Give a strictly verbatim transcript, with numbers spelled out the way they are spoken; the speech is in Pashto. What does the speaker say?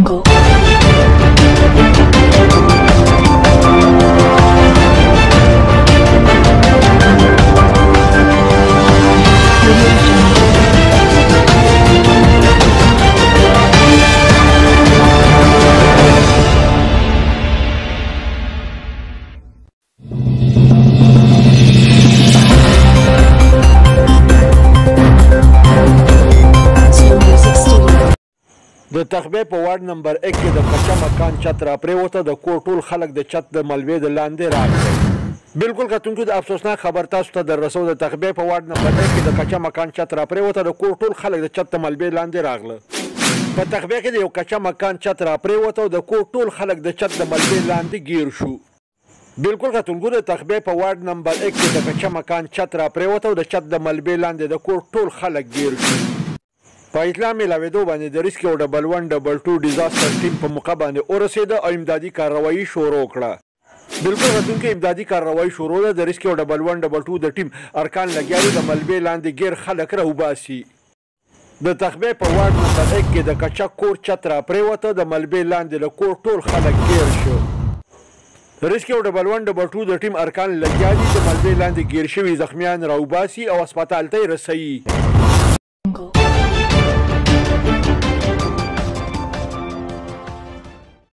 د تخبې په وارډ نمبر یک کې د کچا مکان چت را پریوته د کور ټول خلک د چت د ملبې د لاندې راغلل. بالکل کتونکو د افسوسناک خبر تاسو ته در رسو د تخبې په وارډ نمبر یک کې د کچا مکان چت را پریوته د کور ټول خلک د چت د ملبې لاندې راغله. په تخبې کې د یو کچا مکان چت را پریوته او د کور ټول خلک د چت د ملبې لاندې گیر شو. بالکل کتونکو د تخبې په وارډ نمبر یک کې د کچا مکان چت را پریوته او د چت د ملبې لاندې د کور ټول خلک گیر شو. په اطلاع میلاوېدو باندې د ریسکیو ډبل ون ډبل ټو ډیزاستر ټیم په موقع باندې ورسېده او امدادي کارروایي شروع کړه. بالکل کتونکو امدادي کارروایي شروع ده. د ریسکیو ډبل ون ډبل ټو د ټیم ارکان لګیا دي د ملبې لاندې ګیر خلک راوباسي. د تخبې په وارډ نمبر یک کې د کچا کور چت را پریوته د ملبې لاندې د کور ټول خلک ګیر شو. ریسکیو ډبل ون ډبل ټو د ټیم ارکان لګیا دي د ملبې لاندې ګیر شوي زخمیان راوباسي او هسپتال ته یې رسوي.